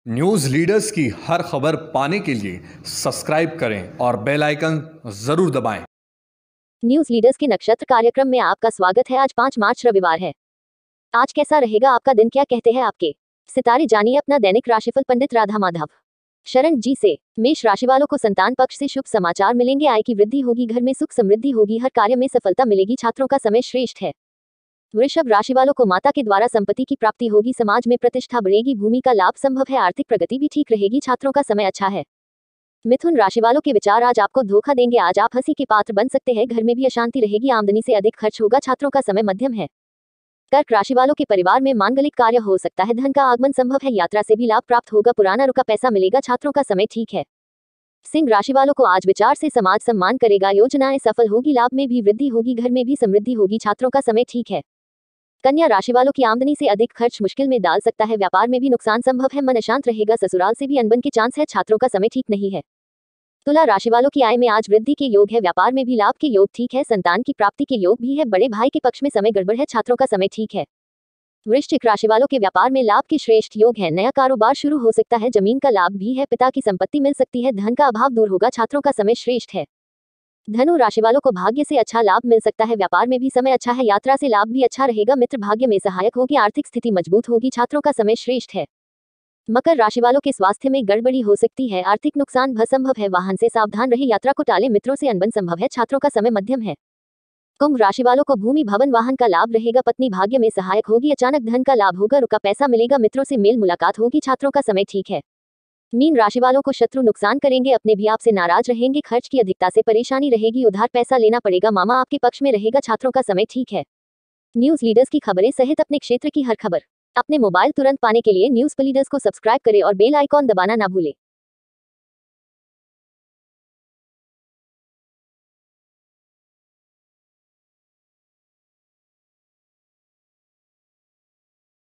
News leaders की हर खबर पाने के लिए सब्सक्राइब करें और बेल आइकन जरूर दबाएं। न्यूज लीडर्स के नक्षत्र कार्यक्रम में आपका स्वागत है। आज 5 मार्च रविवार है। आज कैसा रहेगा आपका दिन, क्या कहते हैं आपके सितारे, जानिए अपना दैनिक राशिफल पंडित राधा माधव शरण जी से। मेष राशि वालों को संतान पक्ष से शुभ समाचार मिलेंगे, आय की वृद्धि होगी, घर में सुख समृद्धि होगी, हर कार्य में सफलता मिलेगी, छात्रों का समय श्रेष्ठ है। वृषभ राशि वालों को माता के द्वारा संपत्ति की प्राप्ति होगी, समाज में प्रतिष्ठा बढ़ेगी, भूमि का लाभ संभव है, आर्थिक प्रगति भी ठीक रहेगी, छात्रों का समय अच्छा है। मिथुन राशि वालों के विचार आज आपको धोखा देंगे, आज आप हंसी के पात्र बन सकते हैं, घर में भी अशांति रहेगी, आमदनी से अधिक खर्च होगा, छात्रों का समय मध्यम है। कर्क राशि वालों के परिवार में मांगलिक कार्य हो सकता है, धन का आगमन संभव है, यात्रा से भी लाभ प्राप्त होगा, पुराना रुका पैसा मिलेगा, छात्रों का समय ठीक है। सिंह राशि वालों को आज विचार से समाज सम्मान करेगा, योजनाएं सफल होगी, लाभ में भी वृद्धि होगी, घर में भी समृद्धि होगी, छात्रों का समय ठीक है। कन्या राशि वालों की आमदनी से अधिक खर्च मुश्किल में डाल सकता है, व्यापार में भी नुकसान संभव है, मन अशांत रहेगा, ससुराल से भी अनबन के चांस है, छात्रों का समय ठीक नहीं है। तुला राशि वालों की आय में आज वृद्धि के योग है, व्यापार में भी लाभ के योग ठीक है, संतान की प्राप्ति के योग भी है, बड़े भाई के पक्ष में समय गड़बड़ है, छात्रों का समय ठीक है। वृश्चिक राशि वालों के व्यापार में लाभ के श्रेष्ठ योग है, नया कारोबार शुरू हो सकता है, जमीन का लाभ भी है, पिता की संपत्ति मिल सकती है, धन का अभाव दूर होगा, छात्रों का समय श्रेष्ठ है। धनु राशि वालों को भाग्य से अच्छा लाभ मिल सकता है, व्यापार में भी समय अच्छा है, यात्रा से लाभ भी अच्छा रहेगा, मित्र भाग्य में सहायक होगी, आर्थिक स्थिति मजबूत होगी, छात्रों का समय श्रेष्ठ है। मकर राशि वालों के स्वास्थ्य में गड़बड़ी हो सकती है, आर्थिक नुकसान संभव है, वाहन से सावधान रहे, यात्रा को टाले, मित्रों से अनबन संभव है, छात्रों का समय मध्यम है। कुंभ राशि वालों को भूमि भवन वाहन का लाभ रहेगा, पत्नी भाग्य में सहायक होगी, अचानक धन का लाभ होगा, रुका पैसा मिलेगा, मित्रों से मेल मुलाकात होगी, छात्रों का समय ठीक है। मीन राशि वालों को शत्रु नुकसान करेंगे, अपने भी आपसे नाराज रहेंगे, खर्च की अधिकता से परेशानी रहेगी, उधार पैसा लेना पड़ेगा, मामा आपके पक्ष में रहेगा, छात्रों का समय ठीक है। न्यूज लीडर्स की खबरें सहित अपने क्षेत्र की हर खबर अपने मोबाइल तुरंत पाने के लिए न्यूज लीडर्स को सब्सक्राइब करें और बेल आइकॉन दबाना ना भूलें।